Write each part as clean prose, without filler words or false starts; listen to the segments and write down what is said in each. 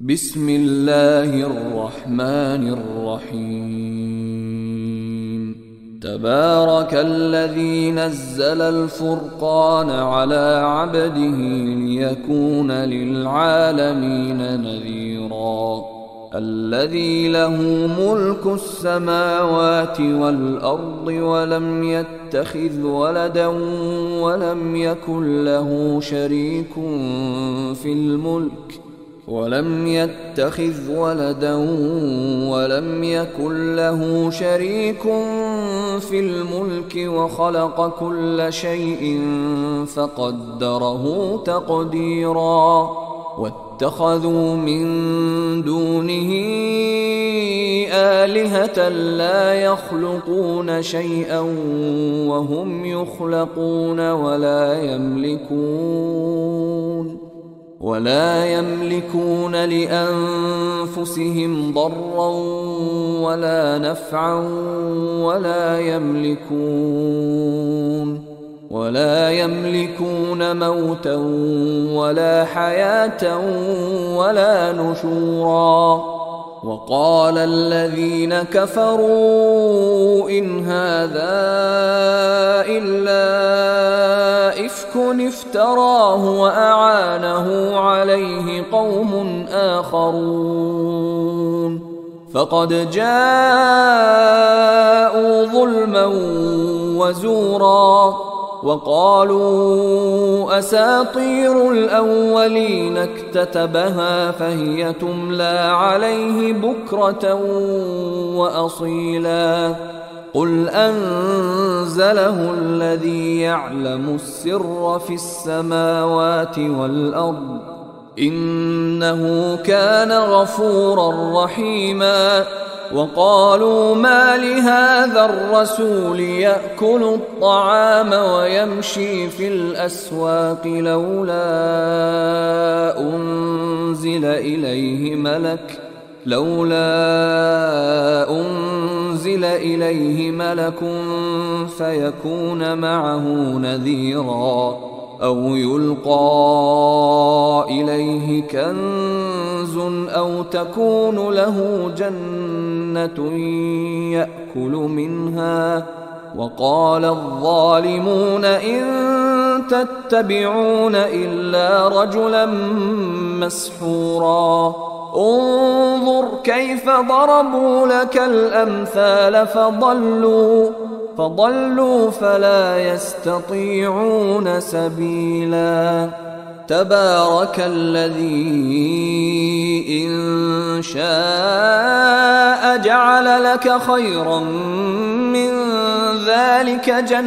بسم الله الرحمن الرحيم. تبارك الذي نزل الفرقان على عبده ليكون للعالمين نذيرا. الذي له ملك السماوات والأرض ولم يتخذ ولدا ولم يكن له شريك في الملك وخلق كل شيء فقدره تقديرا. واتخذوا من دونه آلهة لا يخلقون شيئا وهم يخلقون ولا يملكون لأنفسهم ضرا ولا نفعا ولا يملكون موتا ولا حياة ولا نشورا. وقال الذين كفروا إن هذا إلا إفك افتراه وأعانه عليه قوم آخرون فقد جاءوا ظلما وزورا. وقالوا أساطير الأولين اكتتبها فهي تملى عليه بكرة وأصيلا. قل أنزله الذي يعلم السر في السماوات والأرض إنه كان غفورا رحيما. وقالوا ما لهذا الرسول يأكل الطعام ويمشي في الأسواق لولا أنزل إليه ملك فيكون معه نذيرا أو يلقى إليه كنز أو تكون له جنة يأكل منها. وقال الظالمون إن تتبعون إلا رجلا مسحورا. انظر كيف ضربوا لك الأمثال فضلوا فلا يستطيعون سبيلا. تبارك الذي إن شاء جعل لك خيرا من ذلك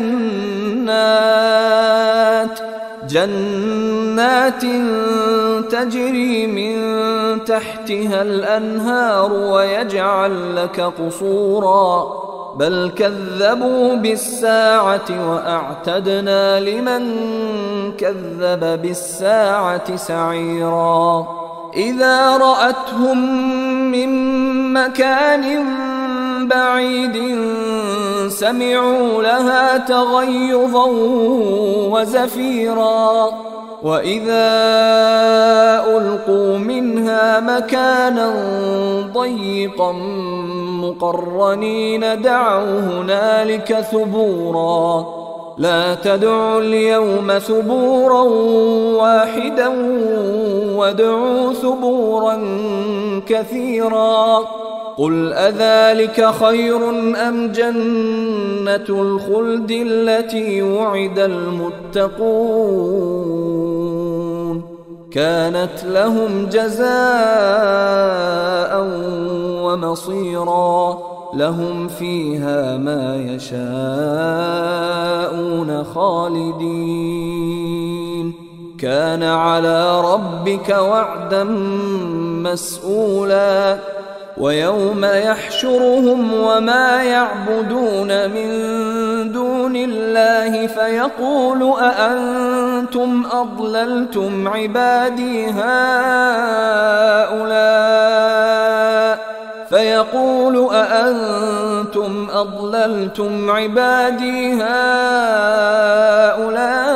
جنات تجري من تحتها الأنهار ويجعل لك قصورا. بل كذبوا بالساعة وأعتدنا لمن كذب بالساعة سعيرا. إذا رأتهم من مكان بعيد سمعوا لها تغيظا وزفيرا. وإذا ألقوا منها مكانا ضيقا مقرنين دعوا هنالك ثبورا. لا تدعوا اليوم ثبورا واحدا وادعوا ثبورا كثيرا. قل أذلك خير أم جنة الخلد التي وعد المتقون كانت لهم جزاء ومصيرا. لهم فيها ما يشاءون خالدين كان على ربك وعدا مسئولا. ويوم يحشرهم وما يعبدون من دون الله فيقول أأنتم أضللتم عبادي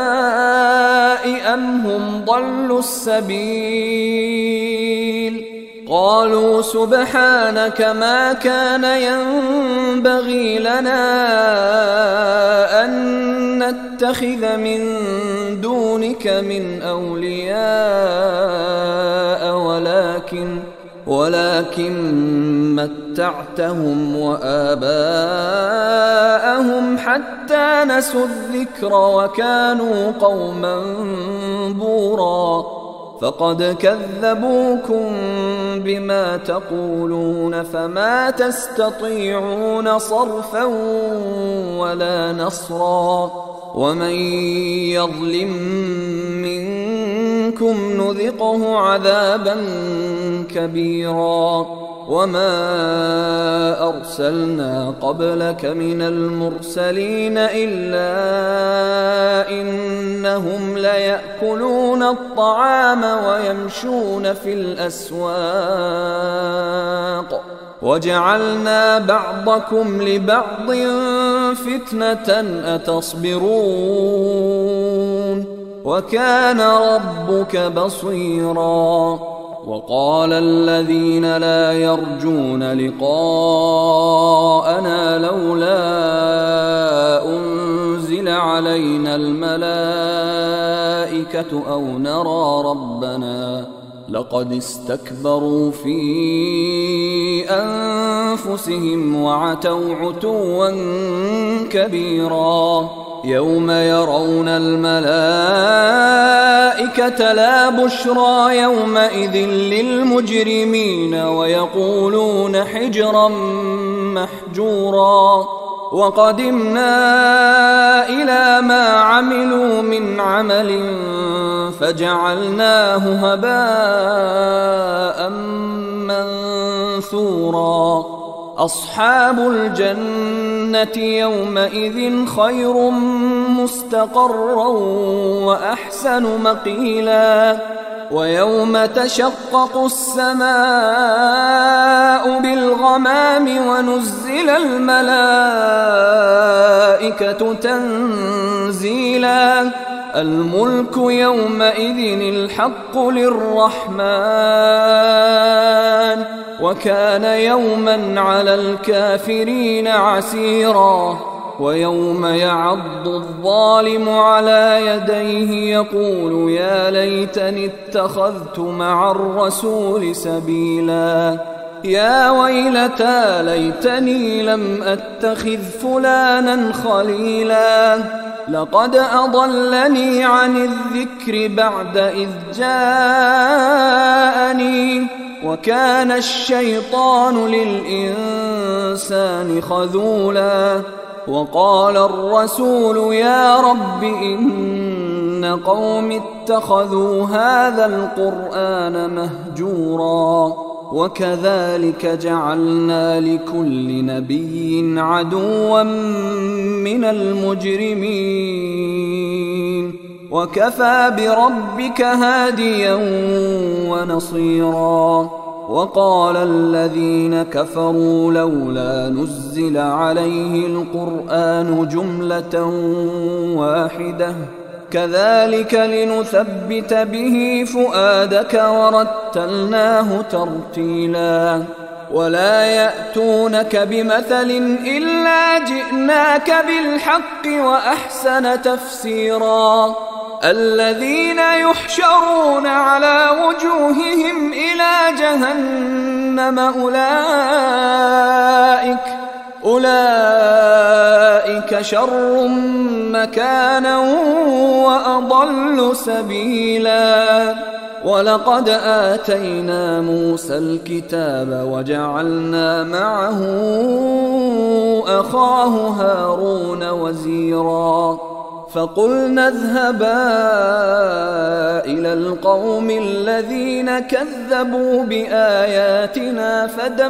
هؤلاء أم هم ضلوا السبيل قالوا سبحانك ما كان ينبغي لنا أن نتخذ من دونك من أولياء ولكن متعتهم وآباءهم حتى نسوا الذكر وكانوا قوما بورا فقد كذبوكم بما تقولون فما تستطيعون صرفا ولا نصرا ومن يظلم منكم نذقه عذابا كبيرا وما أرسلنا قبلك من المرسلين إلا إنهم ليأكلون الطعام ويمشون في الأسواق وجعلنا بعضكم لبعض فتنة أتصبرون وكان ربك بصيرا وقال الذين لا يرجون لقاءنا لولا أنزل علينا الملائكة أو نرى ربنا لقد استكبروا في أنفسهم وعتوا عتوا كبيرا يوم يرون الملائكة لا بشرى يومئذ للمجرمين ويقولون حجرا محجورا وقدمنا إلى ما عملوا من عمل فجعلناه هباء منثورا أصحاب الجنة يومئذ خير مستقرا وأحسن مقيلا ويوم تشقق السماء بالغمام ونزل الملائكة تنزيلا الملك يومئذ الحق للرحمن وكان يوما على الكافرين عسيرا ويوم يعض الظالم على يديه يقول يا ليتني اتخذت مع الرسول سبيلا يا ويلتى ليتني لم أتخذ فلانا خليلا لقد أضلني عن الذكر بعد إذ جاءني وكان الشيطان للإنسان خذولا وقال الرسول يا رب إن قوم اتخذوا هذا القرآن مهجورا وكذلك جعلنا لكل نبي عدوا من المجرمين وكفى بربك هاديا ونصيرا وقال الذين كفروا لولا نزل عليه القرآن جملة واحدة كذلك لنثبت به فؤادك ورتلناه ترتيلا ولا يأتونك بمثل إلا جئناك بالحق وأحسن تفسيرا الذين يحشرون على وجوههم إلى جهنم أولئك شر مكانا وأضل سبيلا ولقد آتينا موسى الكتاب وجعلنا معه أخاه هارون وزيرا فقلنا اذهبا إلى القوم الذين كذبوا بآياتنا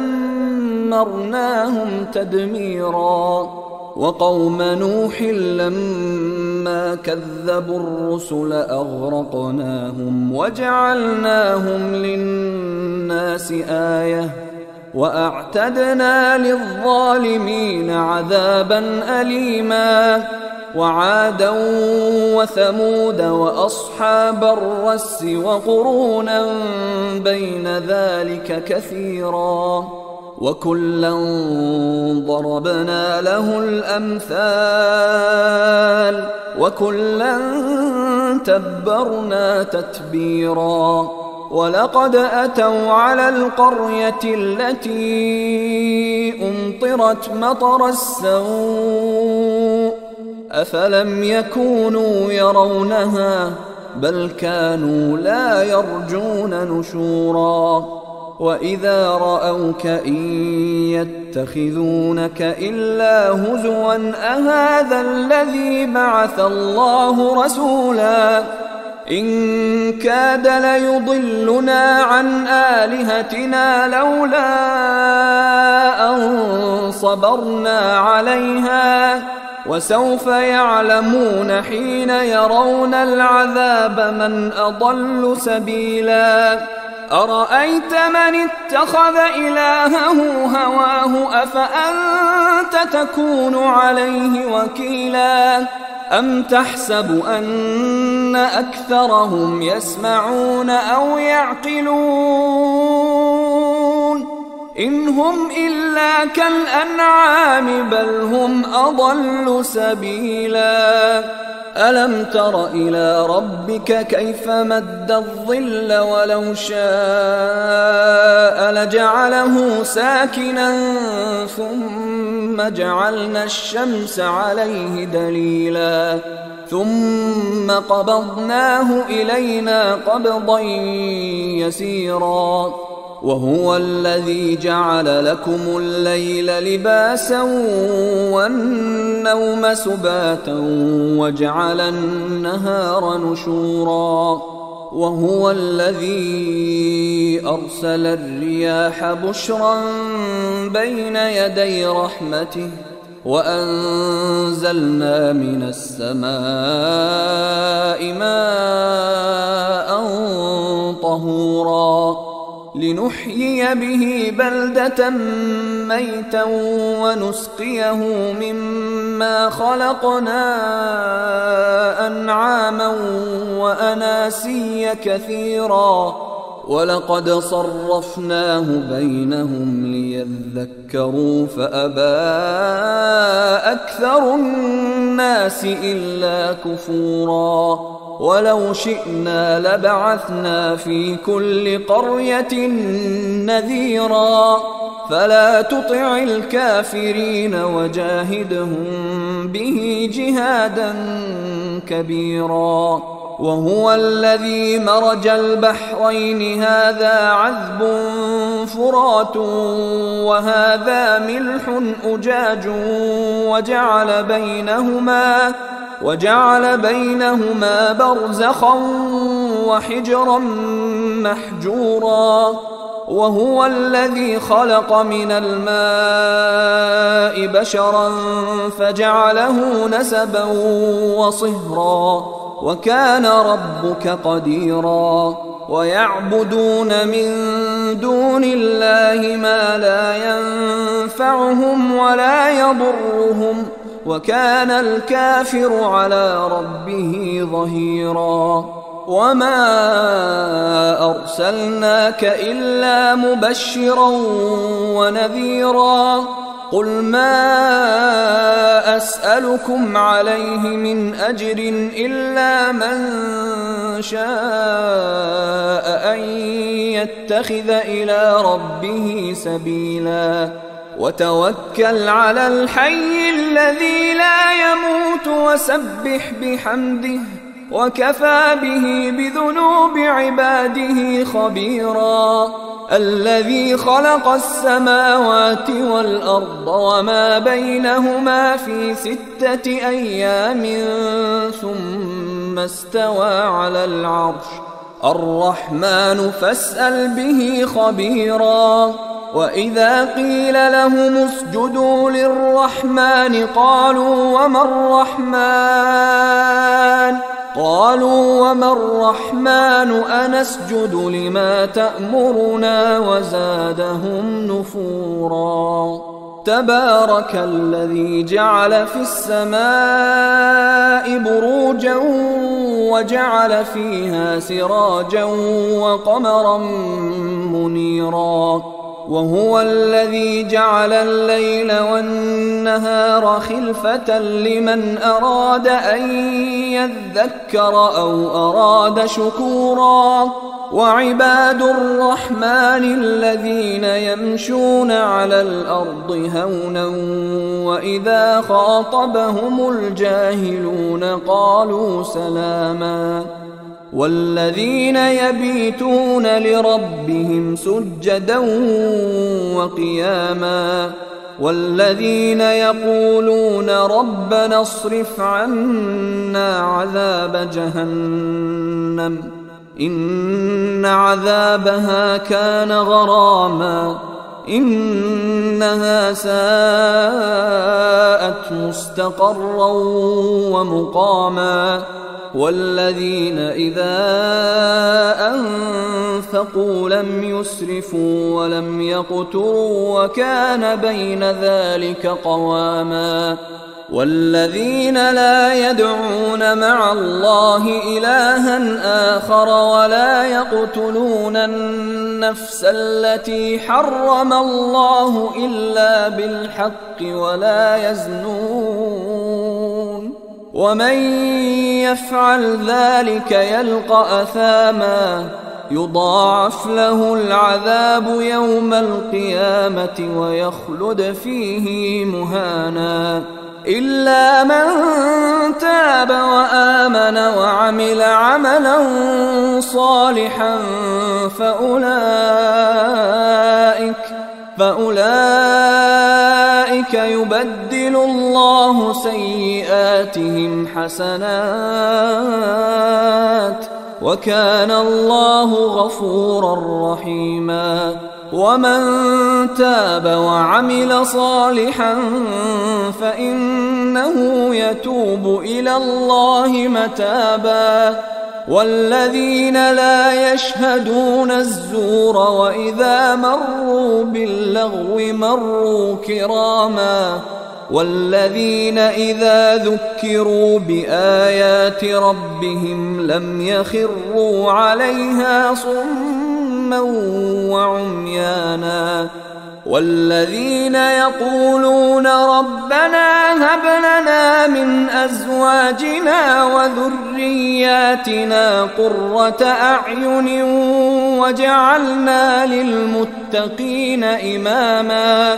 فدمرناهم تدميرا وقوم نوح لما كذبوا الرسل أغرقناهم وجعلناهم للناس آية وأعتدنا للظالمين عذابا أليما وعادا وثمود وأصحاب الرس وقرونا بين ذلك كثيرا وكلا ضربنا له الأمثال وكلا تبرنا تتبيرا ولقد أتوا على القرية التي أمطرت مطر السوء أفلم يكونوا يرونها بل كانوا لا يرجون نشورا وإذا رأوك إن يتخذونك إلا هزوا أهذا الذي بعث الله رسولا إن كاد ليضلنا عن آلهتنا لولا أن صبرنا عليها وسوف يعلمون حين يرون العذاب من أضل سبيلا أرأيت من اتخذ إلهه هواه أفأنت تكون عليه وكيلا أم تحسب أن أكثرهم يسمعون أو يعقلون إن هم إلا كالأنعام بل هم أضل سبيلا ألم تر إلى ربك كيف مد الظل ولو شاء لجعله ساكنا ثم جعلنا الشمس عليه دليلا ثم قبضناه إلينا قبضا يسيرا وهو الذي جعل لكم الليل لباسا والنوم سباتا وجعل النهار نشورا وهو الذي أرسل الرياح بشرا بين يدي رحمته وأنزلنا من السماء ماء طهورا لنحيي به بلدة ميتا ونسقيه مما خلقنا أنعاما وأناسيا كثيرا ولقد صرفناه بينهم ليذكروا فأبى أكثر الناس إلا كفورا ولو شئنا لبعثنا في كل قرية نذيرا فلا تطع الكافرين وجاهدهم به جهادا كبيرا وهو الذي مرج البحرين هذا عذب فرات وهذا ملح أجاج وجعل بينهما برزخا وحجرا محجورا وهو الذي خلق من الماء بشرا فجعله نسبا وصهرا وكان ربك قديرا ويعبدون من دون الله ما لا ينفعهم ولا يضرهم وكان الكافر على ربه ظهيرا وما أرسلناك إلا مبشرا ونذيرا قل ما أسألكم عليه من أجر إلا من شاء أن يتخذ إلى ربه سبيلا وتوكل على الحي الذي لا يموت وسبح بحمده وكفى به بذنوب عباده خبيرا الذي خلق السماوات والأرض وما بينهما في 6 أيام ثم استوى على العرش الرحمن فاسأل به خبيرا وإذا قيل لهم اسجدوا للرحمن قالوا وما الرحمن أنسجد لما تأمرنا وزادهم نفورا. تبارك الذي جعل في السماء بروجا وجعل فيها سراجا وقمرا منيرا وهو الذي جعل الليل والنهار خلفة لمن أراد أن يذكر أو أراد شكورا وعباد الرحمن الذين يمشون على الأرض هونا وإذا خاطبهم الجاهلون قالوا سلاما والذين يبيتون لربهم سجدا وقياما والذين يقولون ربنا اصرف عنا عذاب جهنم إن عذابها كان غراما إنها ساءت مستقرا ومقاما والذين إذا أنفقوا لم يسرفوا ولم يقتروا وكان بين ذلك قواما والذين لا يدعون مع الله إلها آخر ولا يقتلون النفس التي حرم الله إلا بالحق ولا يزنون ومن يفعل ذلك يلقى أثاما يضاعف له العذاب يوم القيامة ويخلد فيه مهانا إلا من تاب وآمن وعمل عملا صالحا فأولئك يبدل الله سيئاتهم حسنات وكان الله غفورا رحيما ومن تاب وعمل صالحا فإنه يتوب إلى الله متابا والذين لا يشهدون الزور وإذا مروا باللغو مروا كراما والذين إذا ذكروا بآيات ربهم لم يخروا عليها صما وعميانا والذين يقولون ربنا هب لنا من أزواجنا وذرياتنا قرة أعين وجعلنا للمتقين إماما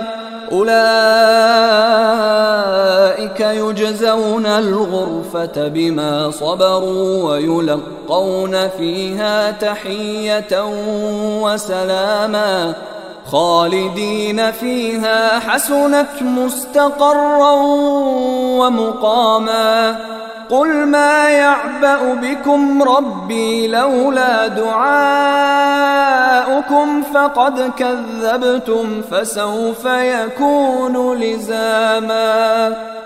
أولئك يجزون الغرفة بما صبروا ويلقون فيها تحية وسلاما خالدين فيها حسنت مستقرا ومقاما قل ما يعبأ بكم ربي لولا دعاؤكم فقد كذبتم فسوف يكون لزاما